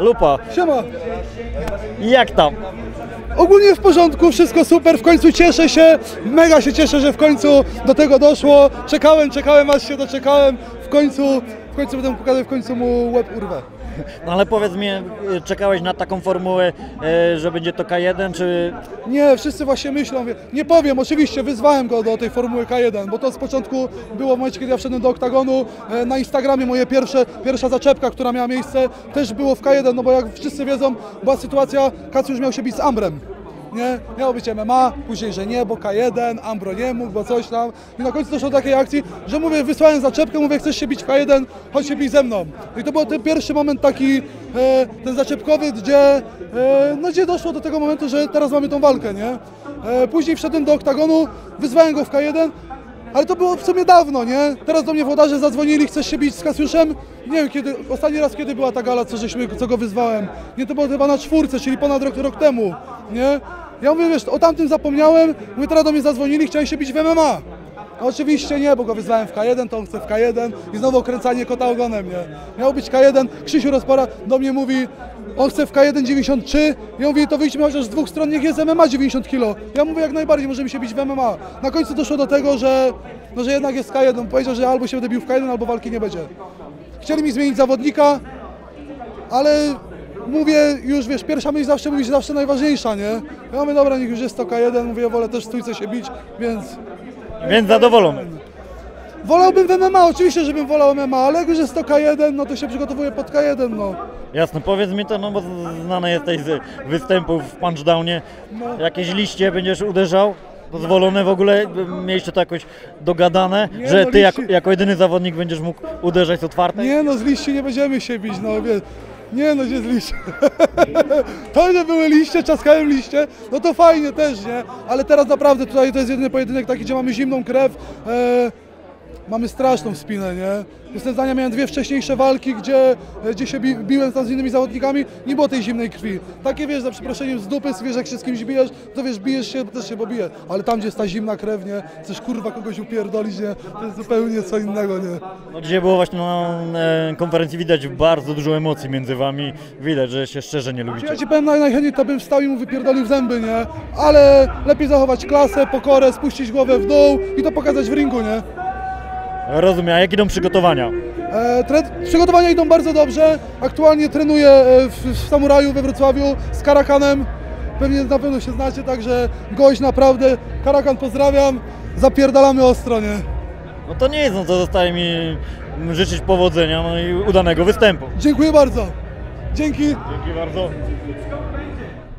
Lupa, Siema. jak tam? Ogólnie w porządku, wszystko super, w końcu cieszę się, mega się cieszę, że w końcu do tego doszło. Czekałem, aż się doczekałem, w końcu będę mu pokazać, w końcu mu łeb urwę. No ale powiedz mi, czekałeś na taką formułę, że będzie to K1, czy... Nie, wszyscy właśnie myślą, nie powiem, oczywiście wyzwałem go do tej formuły K1, bo to z początku było w momencie, kiedy ja wszedłem do oktagonu, na Instagramie moje pierwsza zaczepka, która miała miejsce, też było w K1, no bo jak wszyscy wiedzą, była sytuacja, Kacu już miał się bić z Ambrem. Nie? Miało być MMA, później, że nie, bo K1, Ambro nie mógł, bo coś tam. I na końcu doszło do takiej akcji, że mówię, wysłałem zaczepkę, mówię, chcesz się bić w K1, chodź się bić ze mną. I to był ten pierwszy moment taki, ten zaczepkowy, gdzie doszło do tego momentu, że teraz mamy tą walkę, nie? Później wszedłem do oktagonu, wyzwałem go w K1, ale to było w sumie dawno, nie? Teraz do mnie włodarze zadzwonili, chcesz się bić z Kasiuszem? Nie wiem, ostatni raz kiedy była ta gala, co go wyzwałem. Nie, to było chyba na 4, czyli ponad rok temu, nie? Ja mówię, wiesz, o tamtym zapomniałem, mówię, teraz do mnie zadzwonili, chciałem się bić w MMA. A oczywiście nie, bo go wyzwałem w K1, to on chce w K1 i znowu okręcanie kota ogonem, nie? Miał być K1, Krzysiu Rozpora do mnie mówi, on chce w K1 93, ja mówię, to wyjdźmy chociaż z dwóch stron, niech jest MMA 90 kg. Ja mówię, jak najbardziej, możemy się bić w MMA. Na końcu doszło do tego, że jednak jest K1, powiedział, że albo się będę bił w K1, albo walki nie będzie. Chcieli mi zmienić zawodnika, ale mówię, już wiesz, pierwsza myśl zawsze najważniejsza, nie? Ja mówię, dobra, niech już jest to K1, mówię, wolę też w stójce się bić, Więc zadowolony. Wolałbym w MMA, oczywiście, żebym wolał MMA, ale jak już jest to K1, no to się przygotowuję pod K1, no. Jasne, powiedz mi to, no bo znany jesteś z występów w Punchdownie. No. Jakieś liście będziesz uderzał? Dozwolone w ogóle? Mieliście to jakoś dogadane, Nie, że no ty liści... jako jedyny zawodnik będziesz mógł uderzać z otwartej? Nie no, z liści nie będziemy się bić, no wie. Nie no, gdzie z liście? To, że były liście, czaskałem liście, no to fajnie też, nie? Ale teraz naprawdę tutaj to jest jedyny pojedynek taki, gdzie mamy zimną krew. Mamy straszną spinę, nie? Jestem zdania, miałem dwie wcześniejsze walki, gdzie się biłem tam z innymi zawodnikami, nie było tej zimnej krwi. Takie, wiesz, za przeproszeniem z dupy, wiesz, jak się z kimś bijesz, to wiesz, bijesz się, też się pobije. Ale tam, gdzie jest ta zimna krew, nie? Chcesz kurwa kogoś upierdolić, nie? To jest zupełnie co innego, nie? No, dzisiaj było właśnie na konferencji, widać bardzo dużo emocji między wami. Widać, że się szczerze nie lubicie. Ja ci powiem, najchętniej to bym wstał i mu wypierdolił w zęby, nie? Ale lepiej zachować klasę, pokorę, spuścić głowę w dół i to pokazać w ringu, nie? Rozumiem, a jak idą przygotowania? Przygotowania idą bardzo dobrze. Aktualnie trenuję w Samuraju we Wrocławiu z Karakanem. Pewnie na pewno się znacie, także gość naprawdę. Karakan pozdrawiam, zapierdalamy ostro, nie? No to nie jest, no to zostaje mi życzyć powodzenia, no i udanego występu. Dziękuję bardzo. Dzięki. Dzięki bardzo.